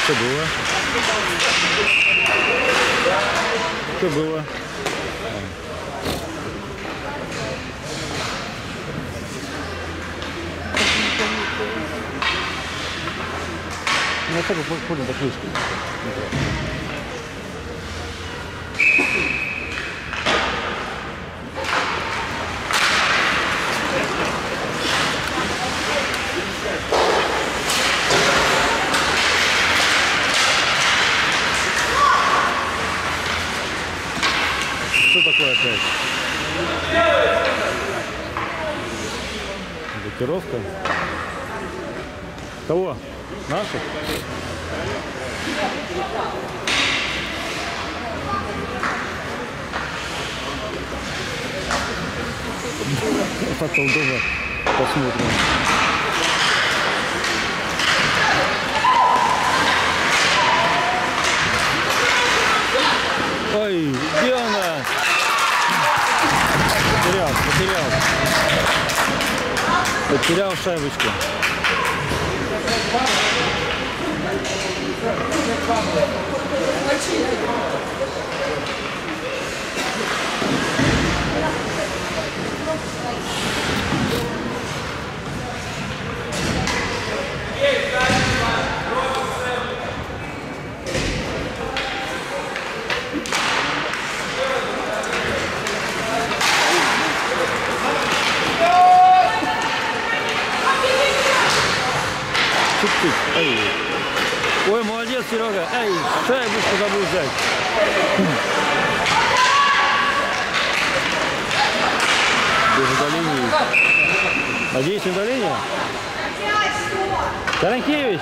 Что было? Что было? Ну, так ходим до крышки. Что такое опять? Блокировка. Кого? Наших? Так удобно. Посмотрим. Ой, где она? Потерял шайбочку. Чуть-чуть. Ой, молодец, Серега. Эй, шайбушку забыл взять. Без удаления. Надеюсь, удаление? Таранкевич!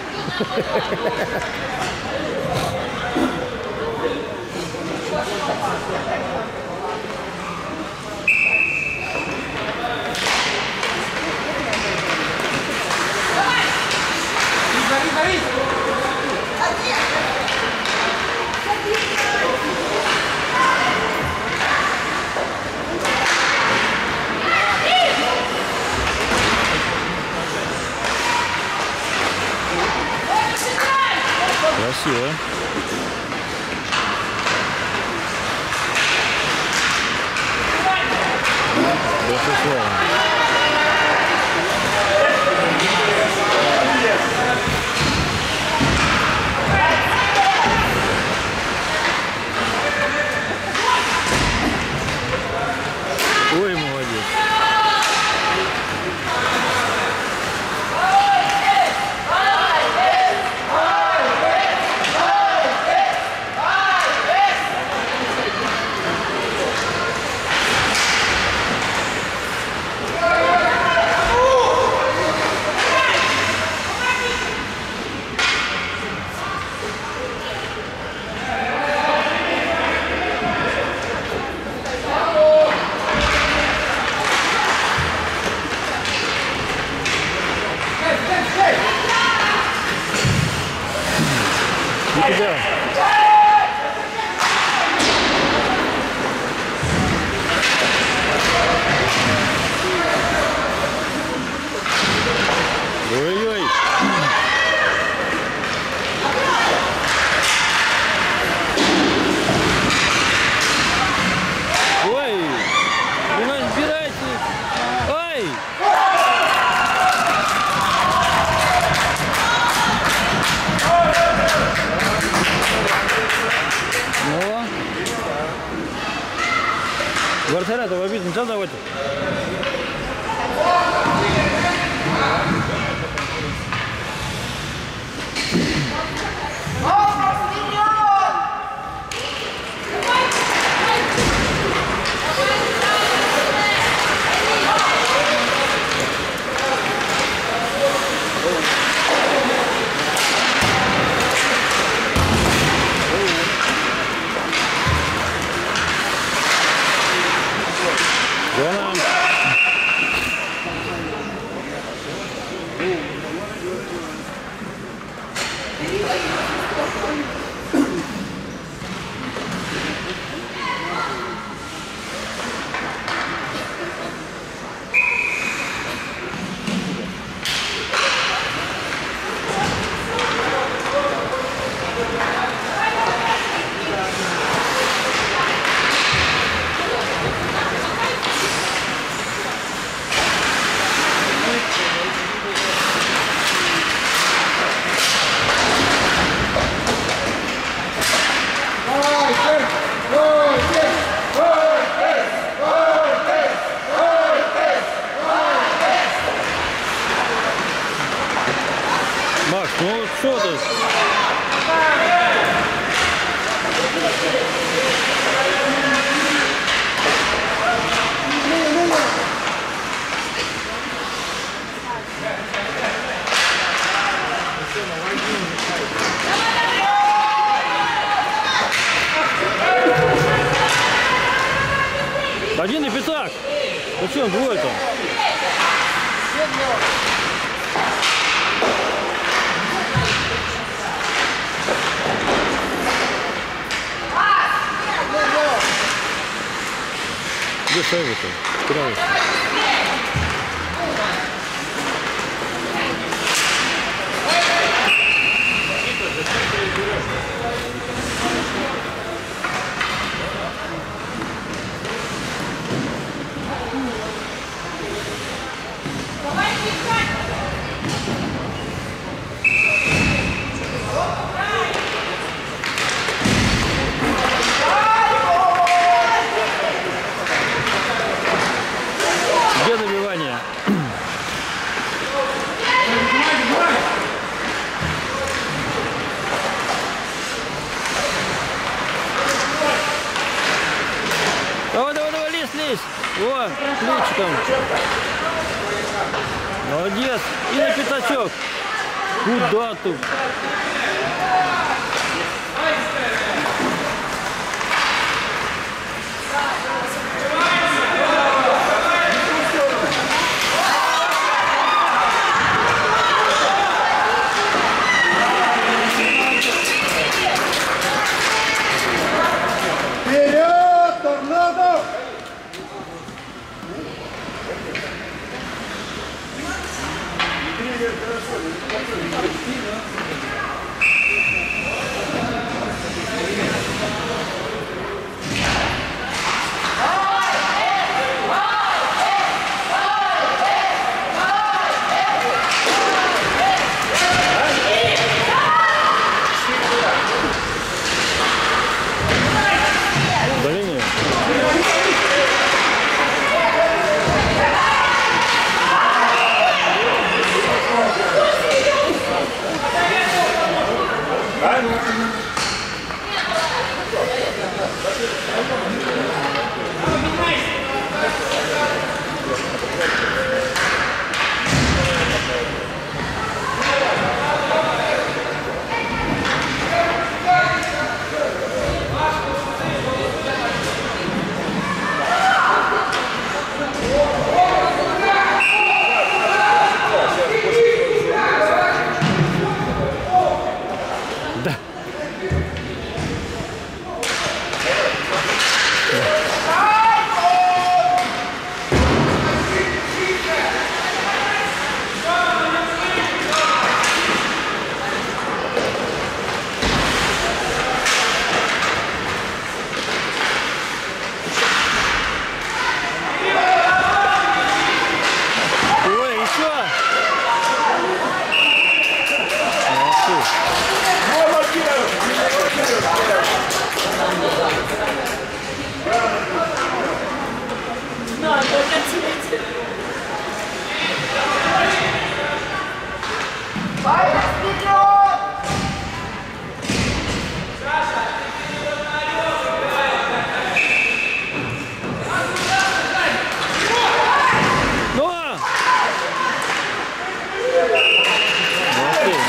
Красиво. Безусловно. Ой, молодец. У тебя. Ой-ой. Ой, вы разбираете. Ой. Вратаря этого обидеть нельзя давать. Вон Ну вот что тут? Один и пятак. Зачем двое-то? Где шайба-то? Нравится. Где добивание? Давай, давай, давай, лезь, лезь. О, плечиком. Молодец. И на пятачок. Куда тут? Вперед, торнадо! Удаление. Да. Ой, еще. Молодцы. Ну! Молодцы.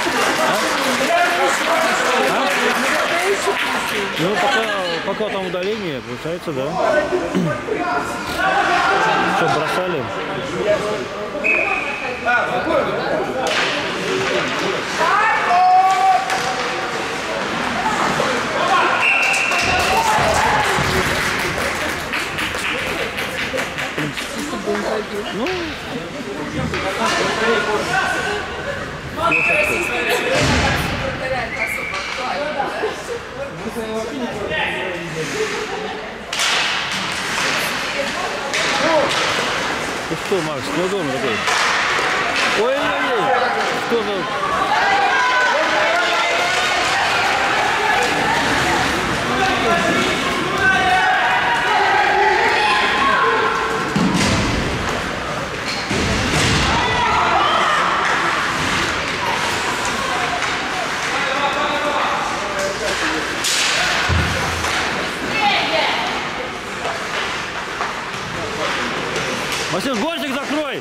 Ну, пока там удаление, получается, да. Что, бросали? Ну, ты что, Макс, неудобно такой. Ой-ой-ой, что за... Максус, бортик закрой!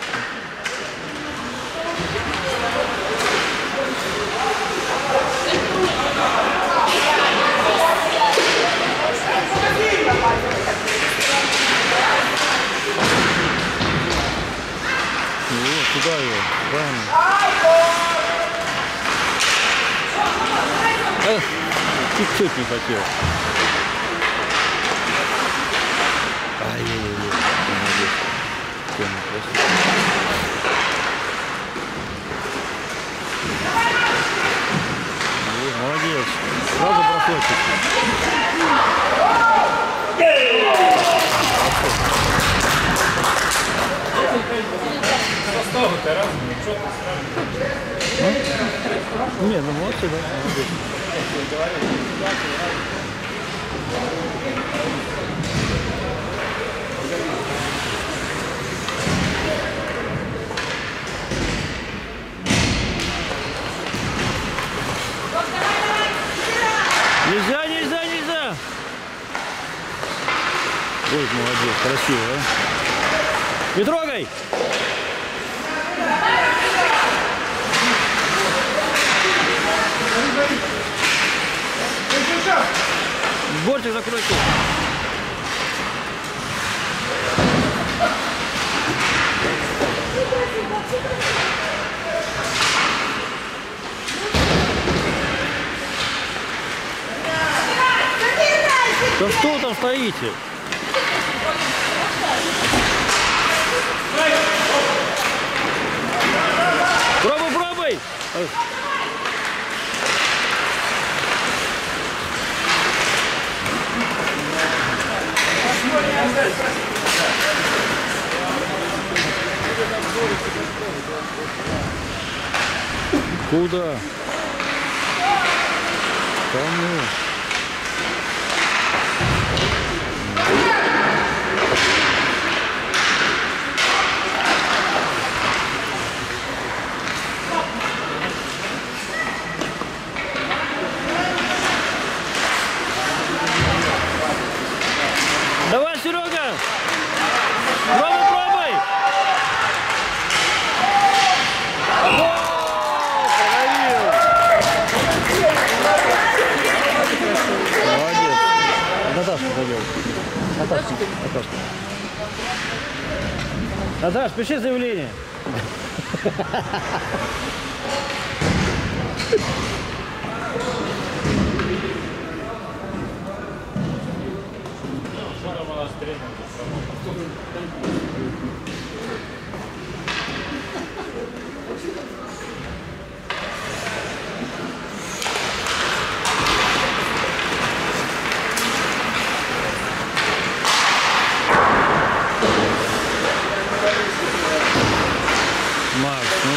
Вот, туда его, правильно. Чуть-чуть не хотел. Ай-яй-яй, молодец. Тема красивая. Вот, молодец. Сразу бросочек. Составы-то разные, что ты сравниваешь? Не, ну молодцы, да, молодец. Нельзя, нельзя, нельзя! Ой, молодец, красиво, а? Не трогай! Бортик закройте. Да что там стоите? Пробуй, пробуй! Куда? Кому? Давай, Серега! Пробуй, пробуй! Молодец. Наташка задел. Наташка. Наташ, пиши заявление. Макс, ну...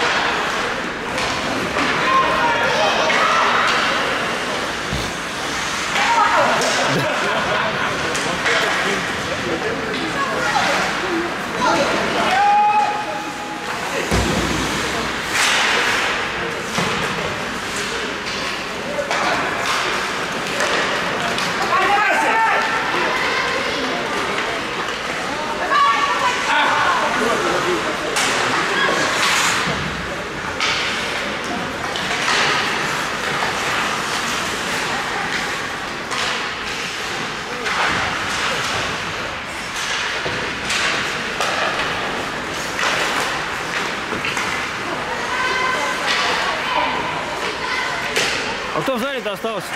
А кто в зале-то остался-то?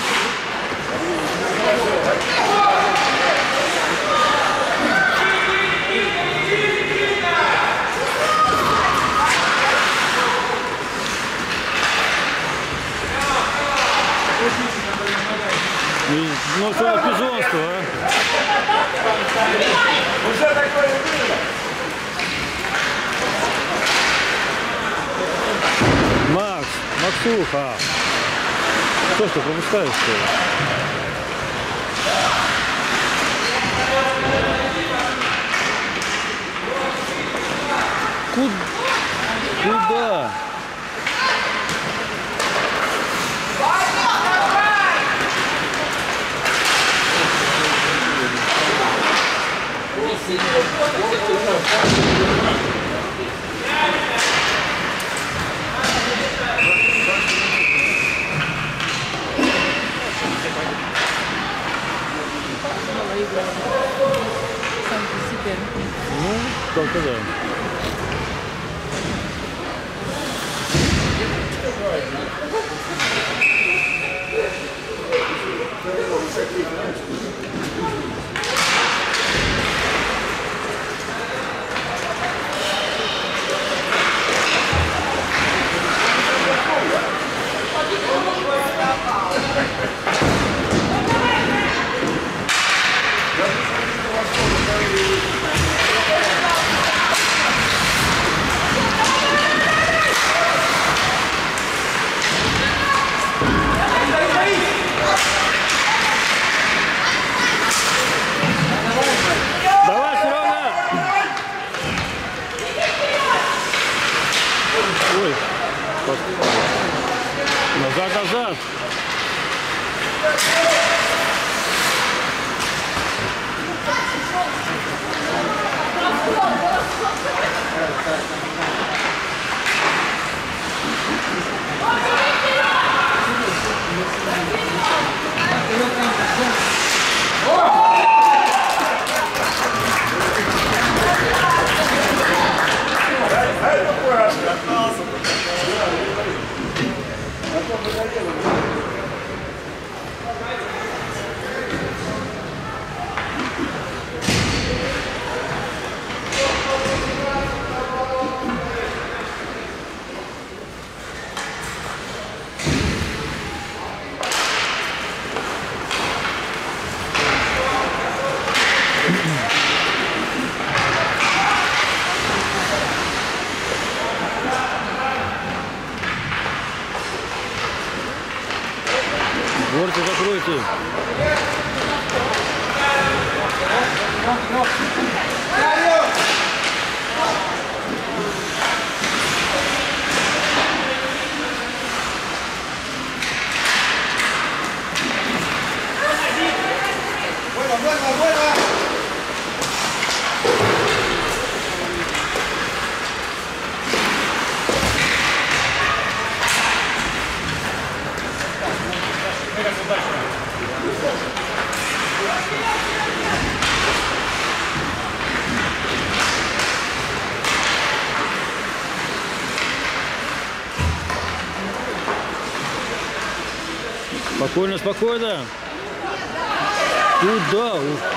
Ну что, пижонство, а? Уже такое было. Макс, Максуха. Что ж ты пропускаешь, что ли? Куда? Сам по себе. Ну, только да. Давай, Серега! Ой, назад, назад! Горки закройте. Спокойно, спокойно. Куда?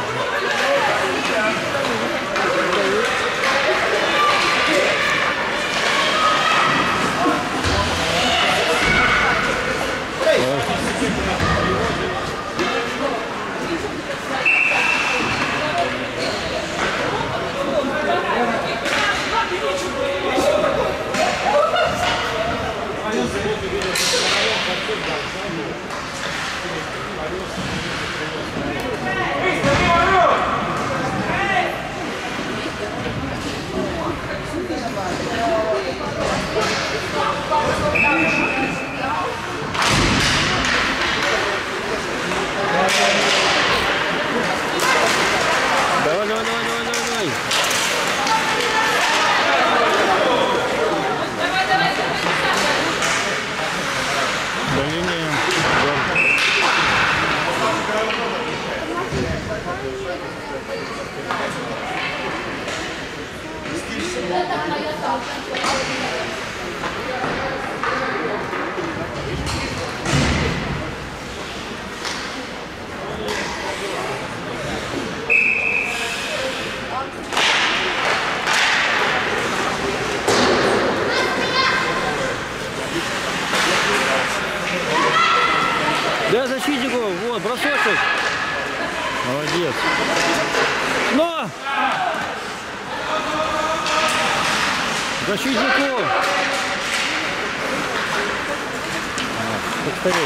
Давай, давай, давай, давай, давай, давай. Давление. Да, защитнику, вот, бросочек. Молодец. Но! Защитнику! Повторяй,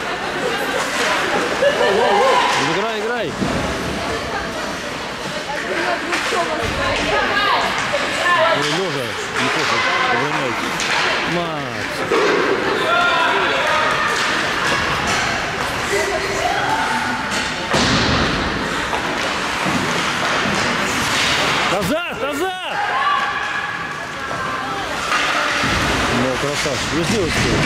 играй, играй. лежа, неплохо обороняется. Макс. Назад, назад! Ну, красавчик. Не сделай что.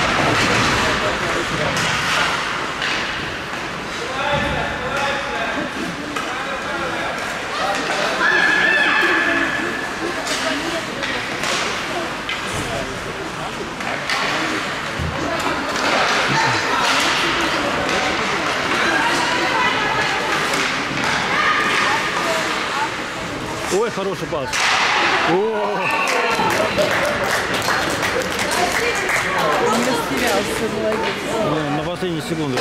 Ой, хороший пас. О! Он растерялся, молодец. На последние секунды.